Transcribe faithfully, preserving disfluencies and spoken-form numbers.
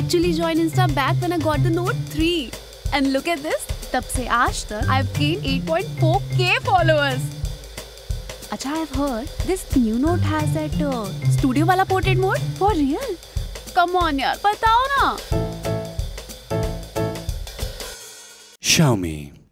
actually joined Insta back when I got the Note three. And look at this, तब से आज तक I've gained eight point four K followers. अच्छा, I've heard this new Note has that uh, studio वाला portrait mode. For real? Come on यार, बताओ ना. Xiaomi.